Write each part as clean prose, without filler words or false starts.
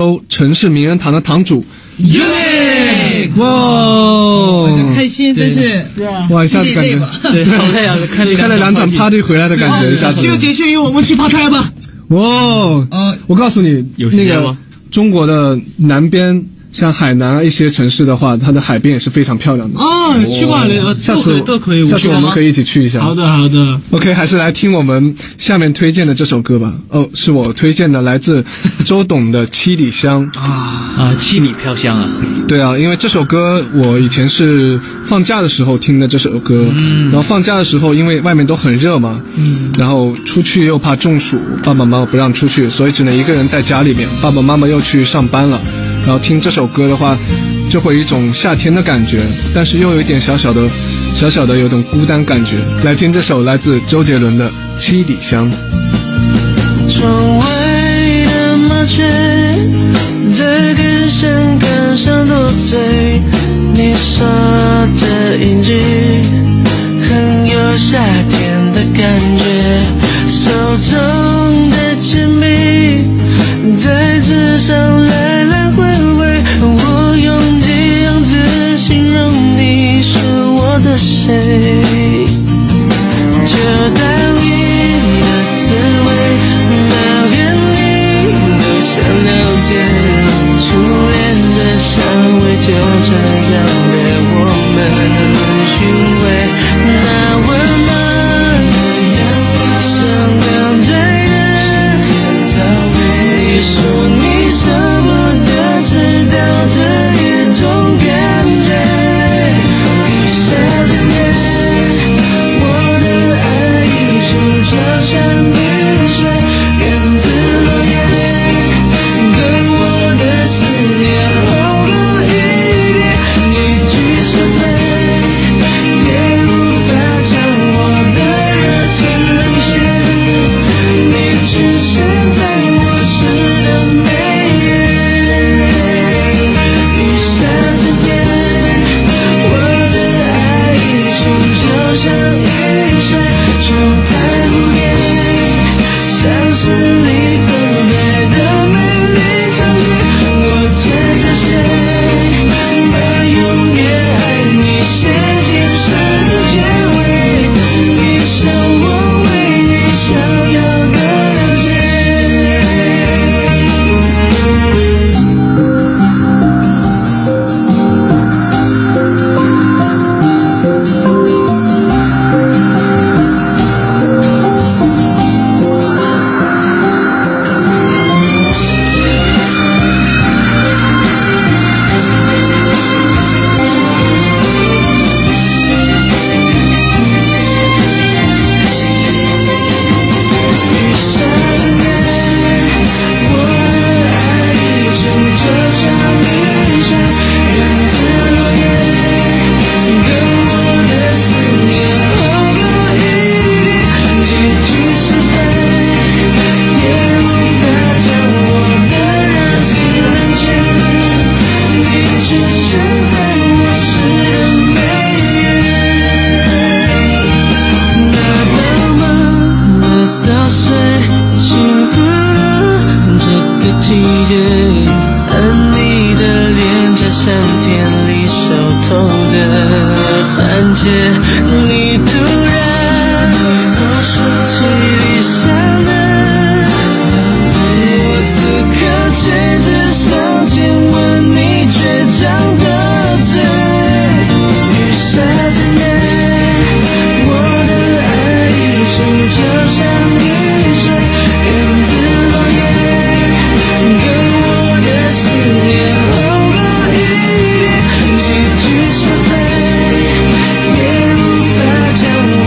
城市名人堂的堂主 UNIQ， 哇， 很开心，真是哇，一下子感觉对，好累啊，开了两场 party 回来的感觉，一下子。 这个节庆我们去爬台吧。 哇，我告诉你，那个中国的南边。像海南啊一些城市的话，它的海边也是非常漂亮的。 去过了，下次都可以， 下次我们可以一起去一下。 好的。 OK， 还是来听我们下面推荐的这首歌吧。是我推荐的，来自周董的《七里香》 七里飘香啊。 对啊，因为这首歌我以前是放假的时候听的这首歌，然后放假的时候因为外面都很热嘛，然后出去又怕中暑，爸爸妈妈不让出去，所以只能一个人在家里面，爸爸妈妈又去上班了。然后听这首歌的话，就会有一种夏天的感觉，但是又有一点小小的有种孤单感觉。来听这首来自周杰伦的《七里香》。 窗外的麻雀在根香杆上多嘴，你说这音律很有夏天的感觉，手中的铅笔在纸上来来回回，我用几样字形容你是我的谁，就当你的滋味，哪边你都想了解，初恋的香味就这样被我们寻味，那温暖的阳光像两对人，你说你舍不得知道这一种感觉，雨下着夜，我的爱一触就像雨水，燕子落叶跟我的思念厚过一点，几句是非也无法将我的热情冷却，你出现在我世的每像雨水就太无言，像是你分别的美丽场景，我牵着谁把永远爱你写进诗的结尾，一生我为你想要的了解。将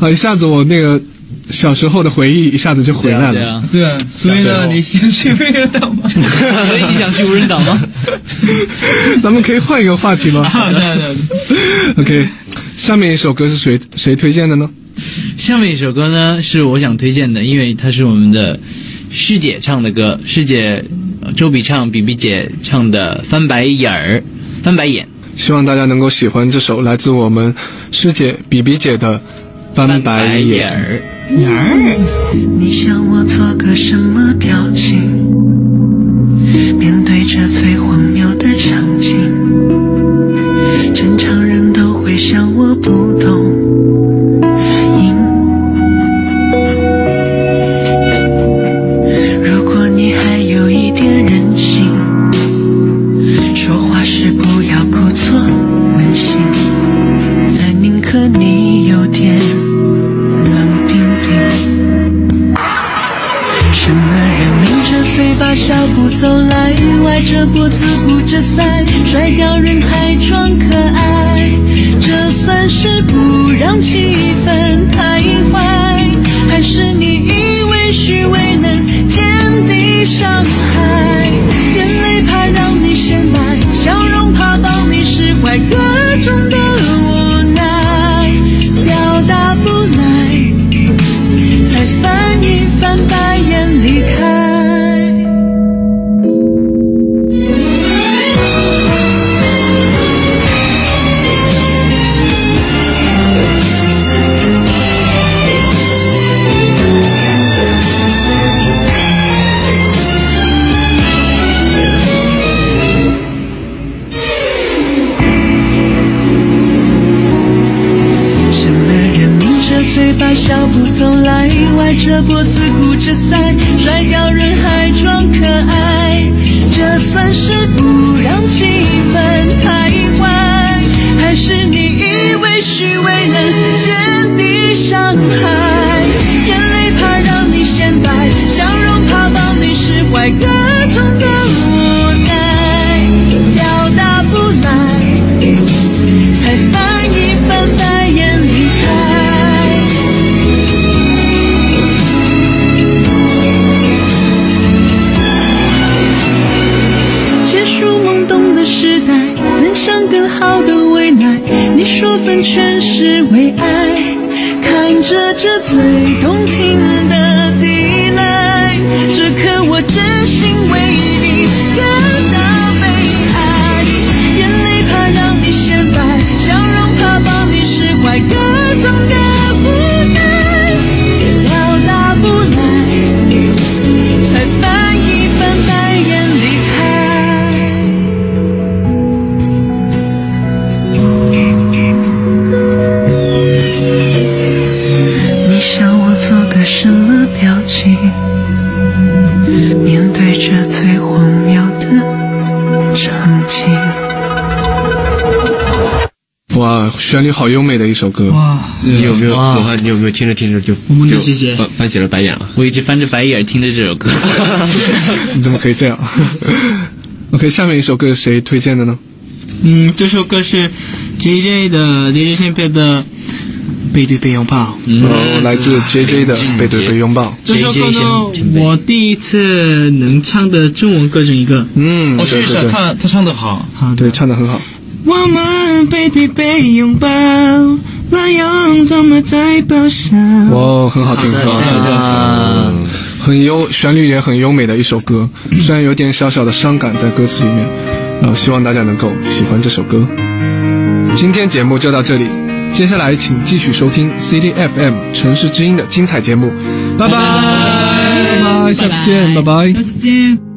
啊，一下子我那个小时候的回忆一下子就回来了。 对啊，所以呢，你想去无人岛吗？ 所以你想去无人岛吗？ 咱们可以换一个话题吗？ 对。 OK， 下面一首歌是谁推荐的呢？ 下面一首歌呢是我想推荐的，因为它是我们的师姐唱的歌，师姐周笔畅、比比姐唱的《翻白眼》。 希望大家能够喜欢这首来自我们师姐比比姐的《翻白眼》。 你想我做个什么表情？面对这最荒谬的场景，正常人都会像我不懂反应。如果你还有一点人性，说话时不要故作温馨，但宁可你有点冷冰冰。什么人抿着嘴巴小步走来，歪着脖子鼓着腮，甩掉人还装可爱，这算是不让气氛太坏，还是你以为虚伪能减低伤害？眼泪怕让你显摆，笑容怕帮你释怀，各种的无奈表达不来，才翻一翻白眼离开。嘴巴小步走来，歪着脖子鼓着腮，甩掉人还装可爱，这算是不让气氛太坏，还是你以为虚伪能减低伤害？眼泪怕让你显摆，笑容怕帮你释怀，各种的无奈表达不来，才翻一翻白眼离开。时代能向更好的未来，你说分全是为爱，看着这最动听的地来，这刻我真心为你感到悲哀，眼泪怕让你显摆，笑容怕帮你释怀，各种的无奈表达不来，才翻一翻白眼离开。什么表情？面对这最荒谬的场景。 哇，旋律好优美的一首歌。 哇， 你有没有听着就我们的姐姐翻起了白眼了？ 我一直翻着白眼听着这首歌。 你怎么可以这样？OK， 下面一首歌是谁推荐的呢？ 这首歌是 JJ 先辈的背对背拥抱， 来自 JJ 的背对背拥抱。 这首歌呢，我第一次能唱的中文歌中一个。 我试一试，他唱得好， 对，唱得很好。 我们背对背拥抱，那样怎么在报销？ 哇，很好听，旋律也很优美的一首歌，虽然有点小小的伤感在歌词里面，希望大家能够喜欢这首歌。今天节目就到这里。接下来请继续收听 CityFM 城市之音的精彩节目，拜拜，下次见，拜拜， 下次见。